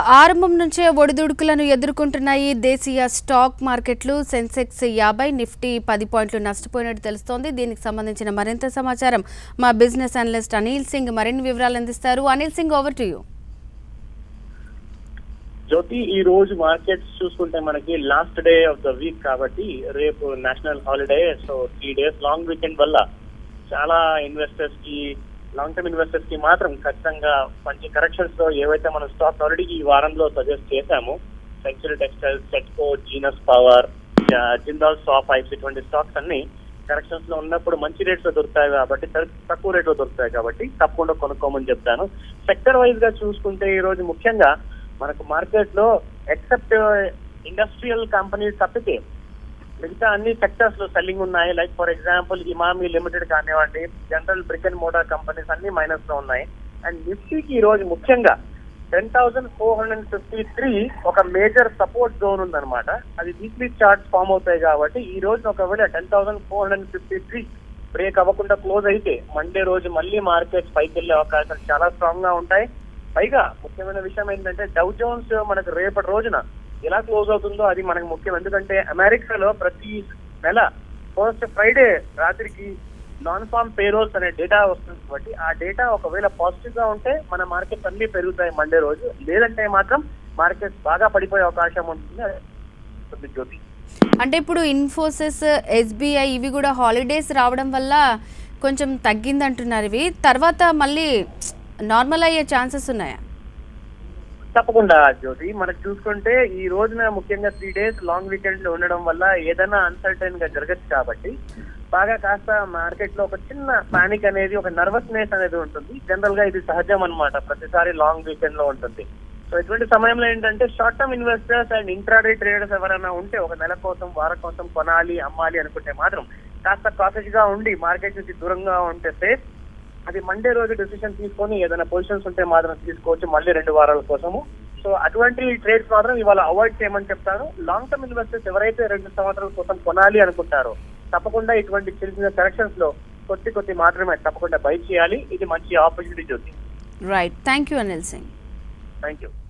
ఆరంభం నుంచే ఒడిదుడుకులను ఎదుర్కొంటున్నాయి దేశీయ స్టాక్ మార్కెట్లు. సెన్సెక్స్ 50, నిఫ్టీ 10 పాయింట్లు నష్టపోయినట్టు తెలుస్తోంది. దీనికి సంబంధించిన మరింత సమాచారం మా బిజినెస్ అనలిస్ట్ అనిల్ సింగ్ మరిన్ని వివరాలు అందిస్తారు. Anil Singh, over to you. Jyoti, ఈ రోజు మార్కెట్స్ చూసుకుంటే మనకి last day of the week కాబట్టి రేపు national holiday. So 3 days long weekend వల్ల చాలా ఇన్వెస్టర్స్ కి, లాంగ్ టర్మ్ ఇన్వెస్టర్స్ కి మాత్రం ఖచ్చితంగా మంచి కరెక్షన్స్ లో ఏవైతే మనం స్టాక్ ఆల్రెడీ ఈ వారంలో సజెస్ట్ చేశాము, Century Textiles, Setco, Genus Power, Jindal stock pipes, ఇటువంటి స్టాక్స్ అన్ని కరెక్షన్స్ లో ఉన్నప్పుడు మంచి రేట్స్ లో దొరుకుతాయి కాబట్టి, తక్కువ రేట్ లో దొరుకుతాయి కాబట్టి తప్పకుండా కొనుక్కోమని చెప్తాను. సెక్టర్ వైజ్ గా చూసుకుంటే ఈ రోజు ముఖ్యంగా మనకు మార్కెట్ లో ఎక్సెప్ట్ ఇండస్ట్రియల్ కంపెనీస్ తప్పితే మిగతా అన్ని సెక్టర్స్ లో సెల్లింగ్ ఉన్నాయి. Like for example Emami limited కానివ్వండి, general brick and motor companies అన్ని మైనస్ లో ఉన్నాయి. అండ్ నిఫ్టీకి ఈ రోజు ముఖ్యంగా 10,453 ఒక మేజర్ సపోర్ట్ జోన్ ఉందన్నమాట. అది వీక్లీ చార్ట్స్ ఫామ్ అవుతాయి కాబట్టి ఈ రోజు ఒకవేళ 10,453 బ్రేక్ అవ్వకుండా క్లోజ్ అయితే మండే రోజు మళ్ళీ మార్కెట్స్ పైకి వెళ్లే అవకాశాలు చాలా స్ట్రాంగ్ గా ఉంటాయి. పైగా ముఖ్యమైన విషయం ఏంటంటే డౌ జోన్స్ మనకు రేపటి రోజున ఎలా క్లోజ్ అవుతుందో అది మనకు ముఖ్యం. ఎందుకంటే అమెరికాలో ప్రతి నెల ఫస్ట్ ఫ్రైడే రాత్రికి నాన్ ఫార్మ్ పేరోల్స్ అనే డేటా వస్తుంది కాబట్టి ఆ డేటా ఒకవేళ పాజిటివ్ గా ఉంటే మన మార్కెట్స్ అన్ని పెరుగుతాయి మండే రోజు. లేదంటే మాత్రం మార్కెట్స్ బాగా పడిపోయే అవకాశం ఉంటుంది. జ్యోతి, అంటే ఇప్పుడు ఇన్ఫోసిస్, ఎస్బీఐ ఇవి కూడా హాలిడేస్ రావడం వల్ల కొంచెం తగ్గిందంటున్నారు. ఇవి తర్వాత మళ్ళీ నార్మల్ అయ్యే ఛాన్సెస్ ఉన్నాయా? తప్పకుండా జ్యోతి, మనకు చూసుకుంటే ఈ రోజున ముఖ్యంగా 3 days లాంగ్ వీకెండ్ లో ఉండడం వల్ల ఏదైనా అన్సర్టైన్ గా జరగచ్చు కాబట్టి బాగా కాస్త మార్కెట్ లో ఒక చిన్న పానిక్ అనేది, ఒక నర్వస్నెస్ అనేది ఉంటుంది. జనరల్ గా ఇది సహజం అన్నమాట, ప్రతిసారి లాంగ్ వీకెండ్ లో ఉంటుంది. సో ఇటువంటి సమయంలో ఏంటంటే short term investors and intraday traders ఎవరైనా ఉంటే ఒక నెల కోసం, వారం కోసం కొనాలి, అమ్మాలి అనుకుంటే మాత్రం కాస్త కాషస్ గా ఉండి మార్కెట్ నుంచి దూరంగా ఉంటే సేఫ్. అది మండే రోజు డెసిషన్ తీసుకొని ఏదైనా పొజిషన్స్ ఉంటే మాత్రం తీసుకోవచ్చు మళ్ళీ 2 వారాల కోసము. సో అటువంటి ట్రేడ్స్ మాత్రం ఇవాళ అవాయిడ్ చేయమని చెప్తాను. లాంగ్ టర్మ్ ఇన్వెస్టర్స్ ఎవరైతే 2 సంవత్సరాల కోసం కొనాలి అనుకుంటారో తప్పకుండా ఇటువంటి చిన్న చిన్న కరెక్షన్స్ లో కొద్ది మాత్రమే తప్పకుండా బై చేయాలి. ఇది మంచి opportunity Jyoti. Right, thank you Anil Singh. Thank you.